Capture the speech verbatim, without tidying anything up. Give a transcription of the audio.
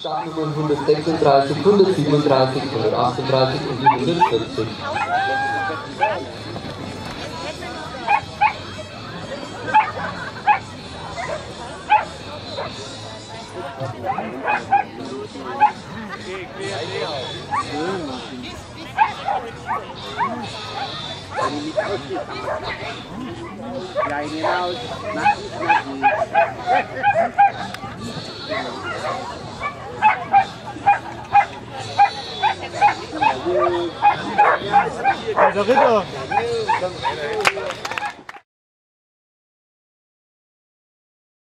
Startnummern hundertsechsunddreißig, hundertsiebenunddreißig, hundertachtunddreißig und die hundertvierzig. Kleine raus, nach Der Ritter!